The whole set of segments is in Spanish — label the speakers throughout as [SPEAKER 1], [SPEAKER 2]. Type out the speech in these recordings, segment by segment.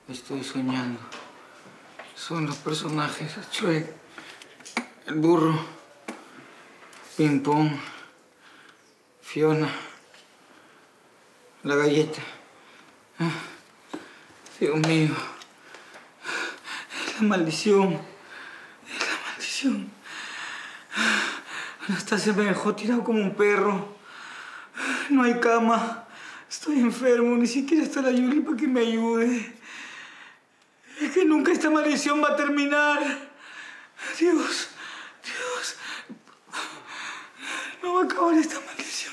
[SPEAKER 1] Estoy soñando. Son los personajes. Shrek, el burro, Ping Pong, Fiona, la galleta. Dios mío. Es la maldición. Es la maldición. Anastasia me dejó tirado como un perro. No hay cama. Estoy enfermo. Ni siquiera está la Yuli para que me ayude. Es que nunca esta maldición va a terminar. Dios, Dios. No va a acabar esta maldición.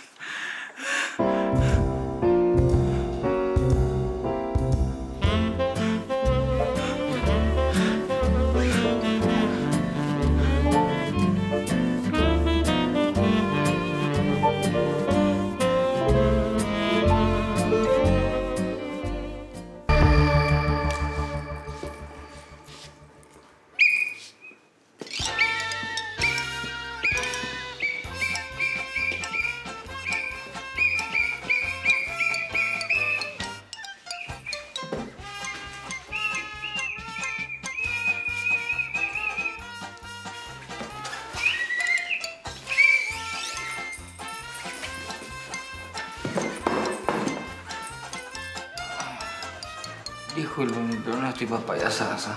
[SPEAKER 1] Híjole, pero no estoy para payasadas.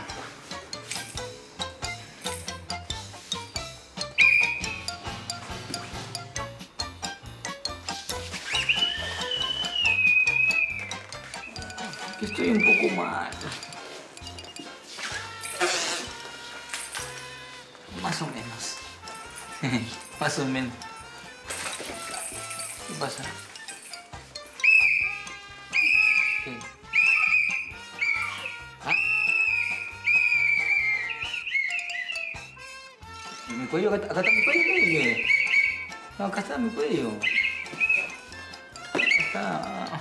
[SPEAKER 1] Que estoy un poco mal. Más o menos. Más o menos. ¿Qué pasa? ¿Qué? Mi cuello, acá está mi cuello. No, acá está mi cuello. Acá está.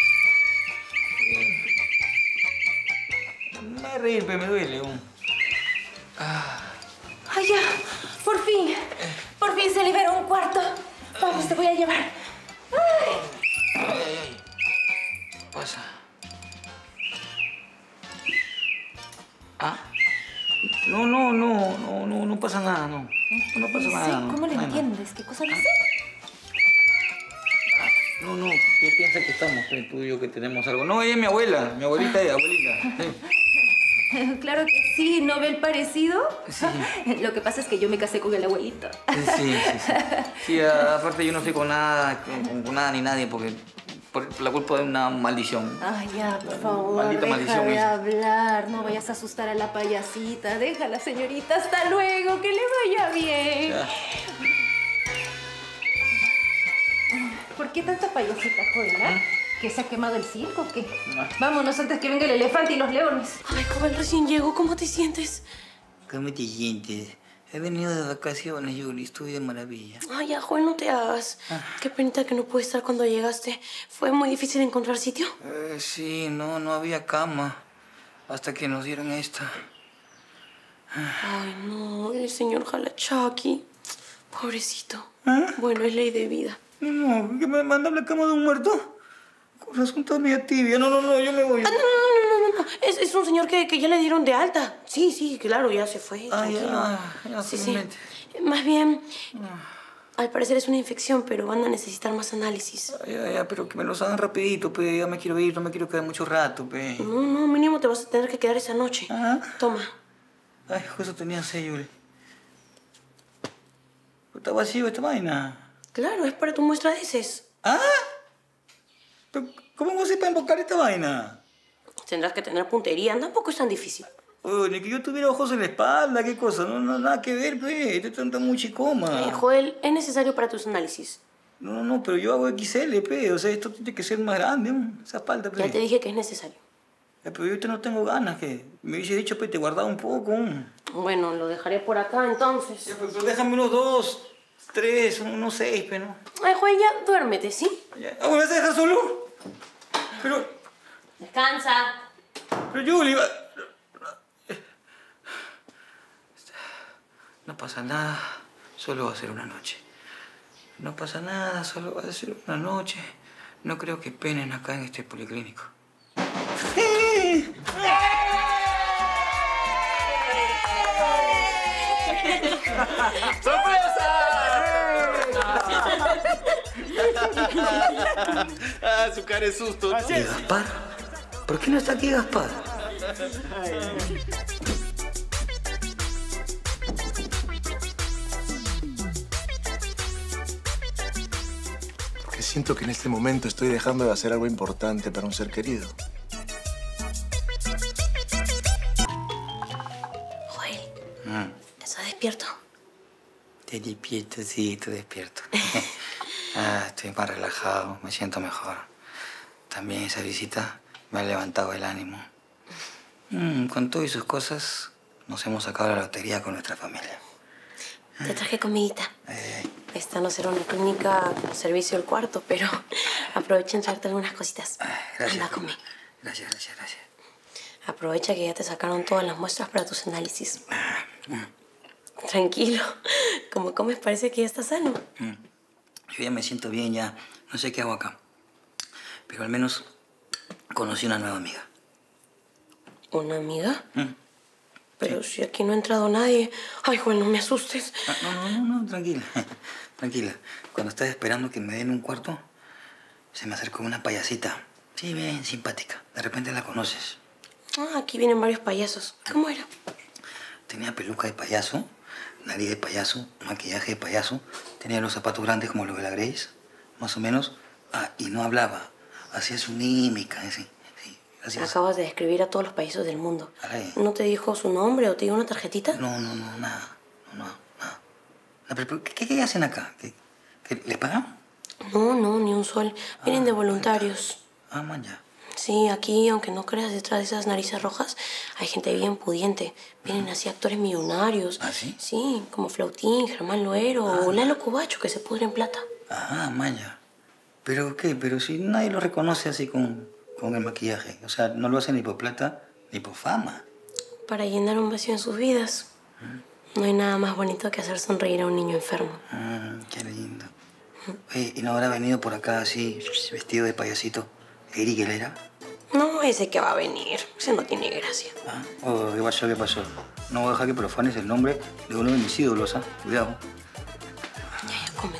[SPEAKER 1] No me voy a reír, pero me duele.
[SPEAKER 2] ¡Ay, ya! ¡Por fin! ¡Por fin se liberó un cuarto! Vamos, te voy a llevar.
[SPEAKER 1] Ay. ¿Qué pasa? No pasa nada, no. No pasa nada.
[SPEAKER 2] ¿Cómo lo entiendes? ¿Qué cosa dice?
[SPEAKER 1] No, ¿qué piensa que estamos, tú y yo, que tenemos algo? No, ella es mi abuela, mi abuelita es abuelita.
[SPEAKER 2] Claro que sí, ¿no ve el parecido?
[SPEAKER 1] Sí.
[SPEAKER 2] Lo que pasa es que yo me casé con el abuelito.
[SPEAKER 1] Sí. Sí, aparte yo no estoy con nada, con nada ni nadie, porque por la culpa de una maldición.
[SPEAKER 2] Ay, ya, por favor,
[SPEAKER 1] Maldita
[SPEAKER 2] deja
[SPEAKER 1] maldición
[SPEAKER 2] de
[SPEAKER 1] esa.
[SPEAKER 2] hablar. No vayas a asustar a la payasita. Déjala, señorita. Hasta luego. Que le vaya bien.
[SPEAKER 1] Ya.
[SPEAKER 2] ¿Por qué tanta payasita, joven? ¿Que se ha quemado el circo o qué? Vámonos antes que venga el elefante y los leones.
[SPEAKER 3] Ay, joven, recién llego. ¿Cómo te sientes?
[SPEAKER 1] ¿Cómo te sientes? He venido de vacaciones, Yuli. Estuve de maravilla.
[SPEAKER 3] Ay, ya, joven, no te hagas. Qué penita que no pude estar cuando llegaste. ¿Fue muy difícil encontrar sitio?
[SPEAKER 1] Sí, no había cama. Hasta que nos dieron esta.
[SPEAKER 3] Ay, no, el señor Jalachaki. Pobrecito. Bueno, es ley de vida.
[SPEAKER 1] No, ¿que me manda a la cama de un muerto? Con razón toda media tibia. No, yo me voy.
[SPEAKER 3] No. Es un señor que ya le dieron de alta. Sí, claro, ya se fue.
[SPEAKER 1] Ya,
[SPEAKER 3] Sí. Más bien, al parecer es una infección, pero van a necesitar más análisis.
[SPEAKER 1] Ya, pero que me los hagan rapidito, pe. Ya me quiero ir, no me quiero quedar mucho rato, pe.
[SPEAKER 3] No, mínimo te vas a tener que quedar esa noche. Toma.
[SPEAKER 1] Ay, eso tenía sed, Yuli. Está vacío esta vaina.
[SPEAKER 3] Claro, es para tu muestra de heces.
[SPEAKER 1] ¿Pero cómo vas a ir para invocar esta vaina?
[SPEAKER 3] Tendrás que tener puntería, tampoco es tan difícil.
[SPEAKER 1] Ni que yo tuviera ojos en la espalda, qué cosa. No, nada que ver, pe. Este está muy chicoma.
[SPEAKER 3] Joel, es necesario para tus análisis.
[SPEAKER 1] No, pero yo hago XL, pe. O sea, esto tiene que ser más grande, esa espalda, pe.
[SPEAKER 3] Ya te dije que es necesario.
[SPEAKER 1] Pero yo ahorita no tengo ganas, que me hubiese dicho, pe, te guardaba un poco.
[SPEAKER 3] Bueno, lo dejaré por acá, entonces.
[SPEAKER 1] Ya, pero déjame unos 2, 3, unos 6, pe, ¿no?
[SPEAKER 3] Ay, Joel, ya duérmete, ¿sí?
[SPEAKER 1] Ya. ¿Me vas a dejar solo? Pero...
[SPEAKER 3] Descansa.
[SPEAKER 1] Pero Yuli... No pasa nada, solo va a ser una noche. No pasa nada, solo va a ser una noche. No creo que penen acá en este policlínico.
[SPEAKER 4] ¡Sorpresa! Ah, su cara de susto.
[SPEAKER 1] ¿Y Gaspar? ¿Por qué no está aquí Gaspar?
[SPEAKER 5] Porque siento que en este momento estoy dejando de hacer algo importante para un ser querido.
[SPEAKER 3] Joel, ¿estás despierto?
[SPEAKER 1] Te despierto, sí, estoy despierto. Estoy más relajado, me siento mejor. También esa visita me ha levantado el ánimo. Con todo y sus cosas, nos hemos sacado la lotería con nuestra familia.
[SPEAKER 3] Te traje comidita. Esta no será una clínica servicio al cuarto, pero aprovecha en traerte algunas cositas.
[SPEAKER 1] Gracias.
[SPEAKER 3] Anda, come.
[SPEAKER 1] Gracias.
[SPEAKER 3] Aprovecha que ya te sacaron todas las muestras para tus análisis. Tranquilo. Como comes parece que ya estás sano.
[SPEAKER 1] Yo ya me siento bien, ya no sé qué hago acá. Pero al menos conocí una nueva amiga.
[SPEAKER 3] ¿Una amiga? Pero si aquí no ha entrado nadie. Ay, Joel, no me asustes.
[SPEAKER 1] No, tranquila. Tranquila. Cuando estaba esperando que me den un cuarto, se me acercó una payasita. Sí, bien simpática. De repente la conoces.
[SPEAKER 3] Aquí vienen varios payasos. ¿Cómo era?
[SPEAKER 1] Tenía peluca de payaso, nariz de payaso, maquillaje de payaso. Tenía los zapatos grandes como los de la Grace, más o menos. Y no hablaba. Hacía su mímica, sí. Gracias.
[SPEAKER 3] Acabas de describir a todos los payasos del mundo.
[SPEAKER 1] Ay.
[SPEAKER 3] ¿No te dijo su nombre o te dio una tarjetita?
[SPEAKER 1] No, nada. ¿Pero qué hacen acá? ¿Que les pagan?
[SPEAKER 3] No, ni un sol. Vienen de voluntarios.
[SPEAKER 1] Man, ya.
[SPEAKER 3] Sí, aquí, aunque no creas, detrás de esas narices rojas hay gente bien pudiente. Vienen así actores millonarios.
[SPEAKER 1] ¿Ah, sí?
[SPEAKER 3] Sí, como Flautín, Germán Loero o Lalo Cubacho, que se pudre en plata.
[SPEAKER 1] Man, ya. ¿Pero qué? Pero si nadie lo reconoce así con el maquillaje. O sea, no lo hacen ni por plata ni por fama.
[SPEAKER 3] Para llenar un vacío en sus vidas. No hay nada más bonito que hacer sonreír a un niño enfermo.
[SPEAKER 1] Qué lindo. Oye, ¿y no habrá venido por acá así, vestido de payasito, Eric Helera?
[SPEAKER 3] No, ese que va a venir. Ese no tiene gracia.
[SPEAKER 1] ¿Qué pasó? No voy a dejar que profanes el nombre de uno de mis ídolos, ¿ah? Cuidado.
[SPEAKER 3] Ya, come.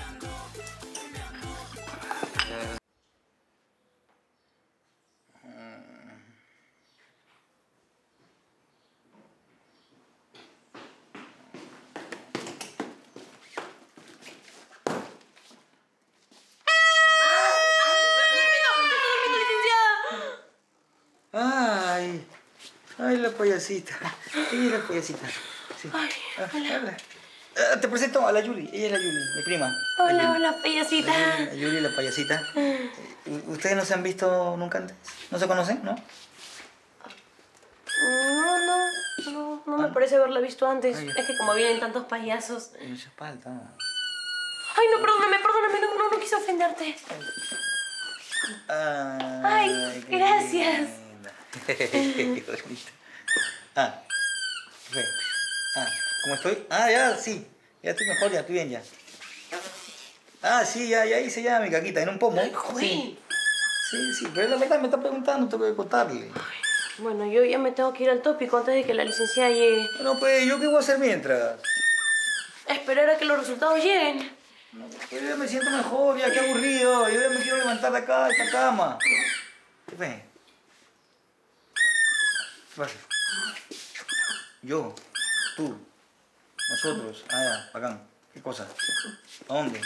[SPEAKER 1] Ay, la payasita. Ella es la payasita. Sí. Hola. Te presento a la Yuli. Ella es la Yuli, mi prima.
[SPEAKER 3] Hola, payasita.
[SPEAKER 1] La Yuli, la payasita. ¿Ustedes no se han visto nunca antes? ¿No se conocen, no?
[SPEAKER 3] No me parece haberla visto antes.
[SPEAKER 1] Ay.
[SPEAKER 3] Es que como vienen tantos payasos.
[SPEAKER 1] No se falta.
[SPEAKER 3] Ay, no, perdóname, no quise ofenderte. Ay,
[SPEAKER 1] qué
[SPEAKER 3] gracias.
[SPEAKER 1] linda. Qué bonita. ¿Cómo estoy? Ya, sí. Ya estoy mejor, ya estoy bien ya. Sí, ya hice ya mi caquita en un pomo.
[SPEAKER 3] Ay, Joel.
[SPEAKER 1] Sí, pero la verdad me está preguntando, tengo que contarle.
[SPEAKER 3] Bueno, yo ya me tengo que ir al tópico antes de que la licenciada llegue.
[SPEAKER 1] Bueno, pues, ¿yo qué voy a hacer mientras?
[SPEAKER 3] Esperar a que los resultados lleguen.
[SPEAKER 1] No, yo ya me siento mejor, ya, qué aburrido. Yo ya me quiero levantar de acá, de esta cama. ¿Qué fue? ¿Qué pasa? Yo, tú, nosotros. Ya, bacán. ¿Qué cosa? ¿A dónde?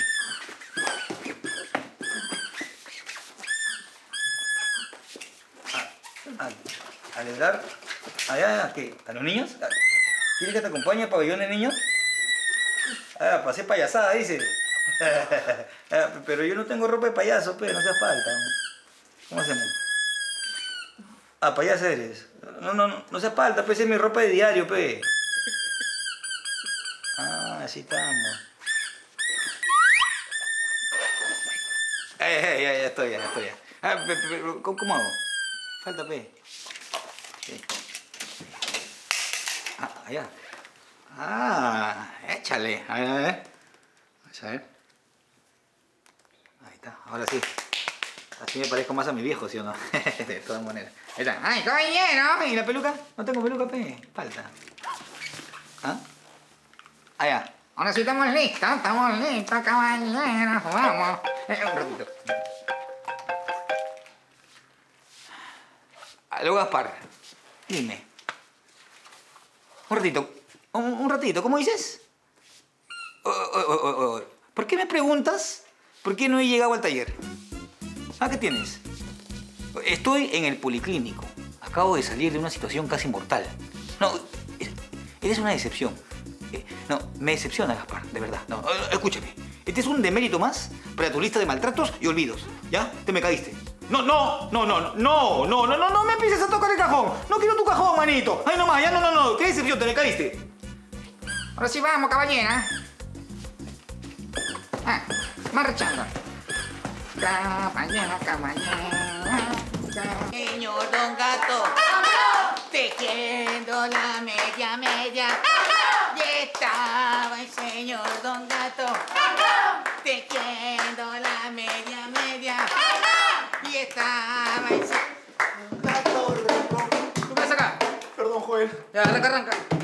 [SPEAKER 1] ¿A alegrar? ¿Allá qué? ¿A los niños? ¿Quieres que te acompañe al pabellón de niños? Para hacer payasada, dice. Pero yo no tengo ropa de payaso, pues, no hace falta. ¿Cómo hacemos? Payaso eres. No hace falta, pues, es mi ropa de diario, pues. Así estamos. Ya estoy. ¿Cómo hago? Falta, pues. Sí. Allá. Échale. A ver. Vamos a ver. Ahí está, ahora sí. Así me parezco más a mi viejo, ¿sí o no? De todas maneras. Ahí está. ¡Ay, caballero! ¿Y la peluca? No tengo peluca, pe. Falta. Allá.
[SPEAKER 6] Ahora sí estamos listos, caballeros. Vamos. Un ratito.
[SPEAKER 1] Aló, Gaspar. Dime. Un ratito, ¿cómo dices? ¿Por qué me preguntas por qué no he llegado al taller? ¿Ah, qué tienes? Estoy en el policlínico. Acabo de salir de una situación casi mortal. No, eres una decepción. No, me decepciona, Gaspar, de verdad. No, escúchame. Este es un demérito más para tu lista de maltratos y olvidos. ¿Ya? Te me caíste. No me empieces a tocar el cajón. No quiero tu cajón, manito. Ay, nomás, ya no. ¿Qué decepción? Te me caíste.
[SPEAKER 6] Ahora sí vamos, caballera. Marchando. Caballera.
[SPEAKER 7] Señor Don Gato, tejiendo la media. Y estaba el señor Don Gato, tejiendo la media. Y estaba el señor
[SPEAKER 6] ¿Tú qué haces acá?
[SPEAKER 5] Perdón, Joel.
[SPEAKER 6] Ya, arranca.